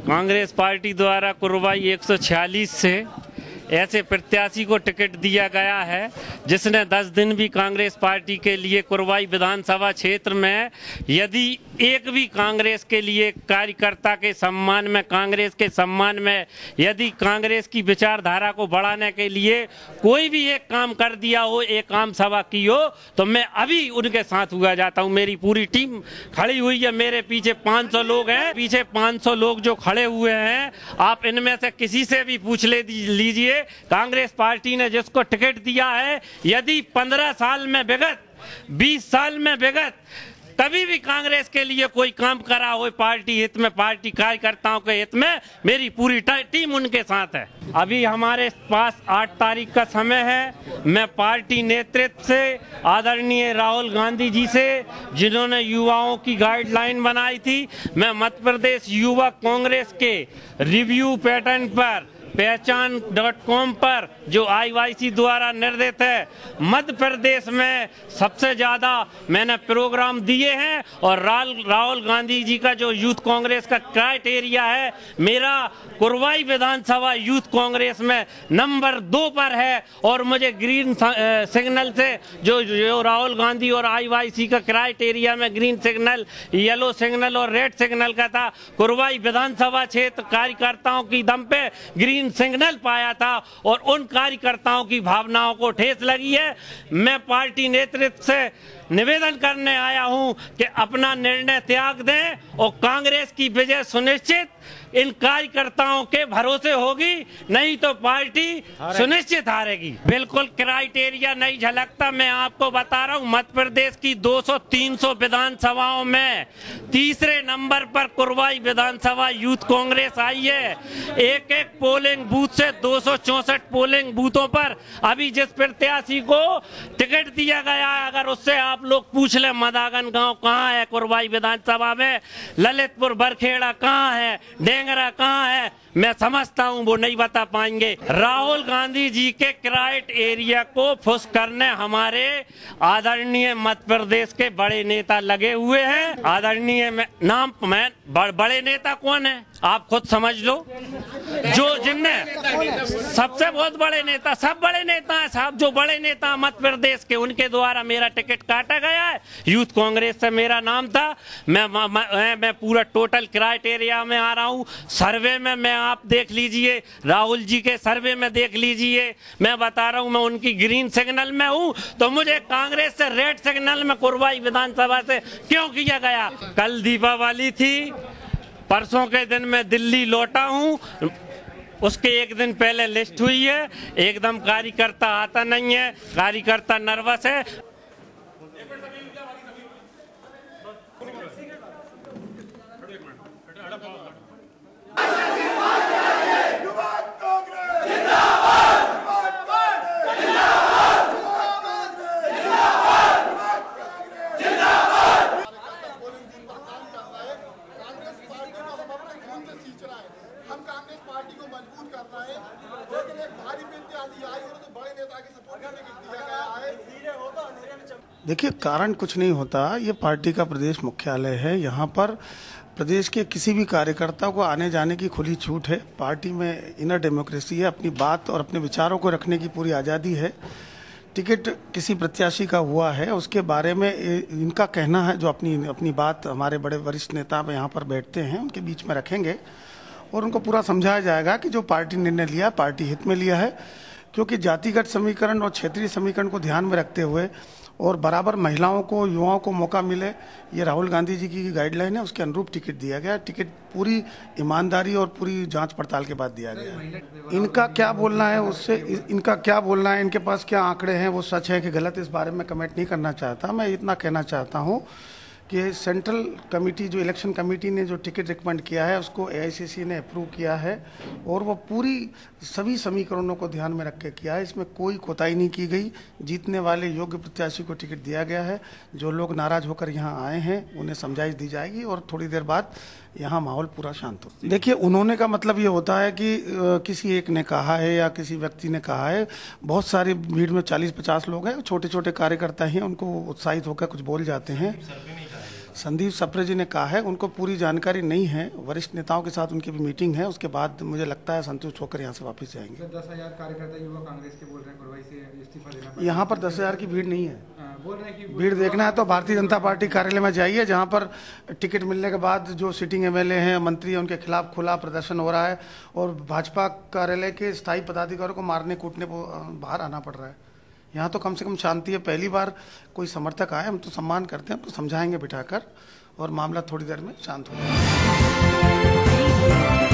Congress party द्वारा कुरवाई 146 से ऐसे प्रत्याशी को टिकट दिया गया है जिसने 10 दिन भी कांग्रेस पार्टी के लिए कुरवाई विधानसभा क्षेत्र में यदि एक भी कांग्रेस के लिए कार्यकर्ता के सम्मान में, कांग्रेस के सम्मान में यदि कांग्रेस की विचारधारा को बढ़ाने के लिए कोई भी एक काम कर दिया हो, एक आम सभा की हो, तो मैं अभी उनके साथ हुआ जाता हूं। मेरी पूरी टीम खड़ी हुई है, मेरे पीछे 500 लोग हैं, पीछे 500 लोग जो खड़े हुए हैं, आप इनमें से किसी से भी पूछ लीजिए कांग्रेस पार्टी ने जिसको टिकट दिया है, यदि 15 साल में विगत, 20 साल में विगत कभी भी कांग्रेस के लिए कोई काम करा हो पार्टी हित में, पार्टी कार्यकर्ताओं के हित में, मेरी पूरी टीम उनके साथ है। अभी हमारे पास 8 तारीख का समय है। मैं पार्टी नेतृत्व से आदरणीय राहुल गांधी जी से, जिन्होंने युवाओं की गाइडलाइन बनाई थी, मैं मध्य प्रदेश युवा कांग्रेस के रिव्यू पैटर्न पर पहचान.com पर जो IYC द्वारा निर्देशित है, मध्य प्रदेश में सबसे ज्यादा मैंने प्रोग्राम दिए हैं और राहुल गांधी जी का जो यूथ कांग्रेस का क्राइटेरिया है, मेरा कुरवाई विधानसभा यूथ कांग्रेस में नंबर 2 पर है और मुझे ग्रीन सिग्नल से जो राहुल गांधी और IYC का क्राइटेरिया में ग्रीन सिग्नल, येलो सिग्नल और रेड सिग्नल का था, कुरवाई विधानसभा क्षेत्र कार्यकर्ताओं की दम पे ग्रीन सिग्नल पाया था और उन कार्यकर्ताओं की भावनाओं को ठेस लगी है। मैं पार्टी नेतृत्व से निवेदन करने आया हूं कि अपना निर्णय त्याग दें और कांग्रेस की विजय सुनिश्चित इन कार्यकर्ताओं के भरोसे होगी, नहीं तो पार्टी सुनिश्चित हारेगी। बिल्कुल क्राइटेरिया नहीं झलकता। मैं आपको बता रहा हूं, मध्य प्रदेश की 200-300 विधानसभाओं में तीसरे नंबर पर कुरवाई विधानसभा यूथ कांग्रेस आई है। एक पोलिंग बूथ से 264 पोलिंग बूथों पर अभी जिस प्रत्याशी को टिकट दिया गया है, अगर उससे आप लोग पूछ ले मदागन गांव कहाँ है कुरवाई विधानसभा में, ललितपुर बरखेड़ा कहाँ है, डेंगरा कहाँ है, मैं समझता हूं वो नहीं बता पाएंगे। राहुल गांधी जी के क्राइट एरिया को फुस करने हमारे आदरणीय मध्य प्रदेश के बड़े नेता लगे हुए हैं। आदरणीय बड़े नेता कौन है आप खुद समझ लो, जो जिनने सबसे बहुत बड़े नेता, सब बड़े नेता हैं साहब, जो बड़े नेता मध्य प्रदेश के, उनके द्वारा मेरा टिकट काटा गया है। यूथ कांग्रेस से मेरा नाम था। मैं पूरा टोटल क्राइटेरिया में आ रहा हूँ। सर्वे में मैं, आप देख लीजिए, राहुल जी के सर्वे में देख लीजिए, मैं बता रहा हूँ मैं उनकी ग्रीन सिग्नल में हूँ, तो मुझे कांग्रेस से रेड सिग्नल में कुरवाई विधानसभा से क्यों किया गया? कल दीपावली थी, परसों के दिन मैं दिल्ली लौटा हूँ, उसके एक दिन पहले लिस्ट हुई है। एकदम कार्यकर्ता आता नहीं है, कार्यकर्ता नर्वस है। हम कांग्रेस पार्टी को मजबूत करना है, लेकिन एक भारी प्रत्याशी आई और तो बड़े नेता के सपोर्ट करने दिया गया है। देखिए, कारण कुछ नहीं होता। ये पार्टी का प्रदेश मुख्यालय है। यहाँ पर प्रदेश के किसी भी कार्यकर्ता को आने जाने की खुली छूट है। पार्टी में इनर डेमोक्रेसी है, अपनी बात और अपने विचारों को रखने की पूरी आज़ादी है। टिकट किसी प्रत्याशी का हुआ है, उसके बारे में इनका कहना है, जो अपनी बात हमारे बड़े वरिष्ठ नेता यहाँ पर बैठते हैं उनके बीच में रखेंगे और उनको पूरा समझाया जाएगा कि जो पार्टी निर्णय लिया पार्टी हित में लिया है, क्योंकि जातिगत समीकरण और क्षेत्रीय समीकरण को ध्यान में रखते हुए और बराबर महिलाओं को, युवाओं को मौका मिले, ये राहुल गांधी जी की गाइडलाइन है, उसके अनुरूप टिकट दिया गया। टिकट पूरी ईमानदारी और पूरी जांच पड़ताल के बाद दिया गया। इनका क्या बोलना है उससे, इनका क्या बोलना है, इनके पास क्या आंकड़े हैं, वो सच है कि गलत, इस बारे में कमेंट नहीं करना चाहता। मैं इतना कहना चाहता हूँ कि सेंट्रल कमेटी, जो इलेक्शन कमेटी ने जो टिकट रिकमेंड किया है, उसको AICC ने अप्रूव किया है और वो पूरी सभी समीकरणों को ध्यान में रख के किया है। इसमें कोई कोताही नहीं की गई। जीतने वाले योग्य प्रत्याशी को टिकट दिया गया है। जो लोग नाराज होकर यहाँ आए हैं उन्हें समझाइश दी जाएगी और थोड़ी देर बाद यहाँ माहौल पूरा शांत हो। देखिए, उन्होंने का मतलब ये होता है कि किसी एक ने कहा है या किसी व्यक्ति ने कहा है। बहुत सारी भीड़ में 40-50 लोग हैं, छोटे छोटे कार्यकर्ता हैं, उनको उत्साहित होकर कुछ बोल जाते हैं। संदीप सप्रे जी ने कहा है, उनको पूरी जानकारी नहीं है। वरिष्ठ नेताओं के साथ उनकी भी मीटिंग है, उसके बाद मुझे लगता है संतुष्ट होकर यहाँ से वापस जाएंगे। 10,000 कार्यकर्ता युवा कांग्रेस के बोल रहे हैं कुरवाई से इस्तीफा देना। यहाँ पर 10,000 की भीड़ नहीं है। बोल रहे हैं कि भीड़ देखना है तो भारतीय जनता पार्टी कार्यालय में जाइए, जहाँ पर टिकट मिलने के बाद जो सिटिंग एमएलए हैं, मंत्री हैं, उनके खिलाफ खुला प्रदर्शन हो रहा है और भाजपा कार्यालय के स्थायी पदाधिकारियों को मारने कूटने बाहर आना पड़ रहा है। यहाँ तो कम से कम शांति है। पहली बार कोई समर्थक आए, हम तो सम्मान करते हैं, हम तो समझाएंगे बिठाकर और मामला थोड़ी देर में शांत हो जाएगा।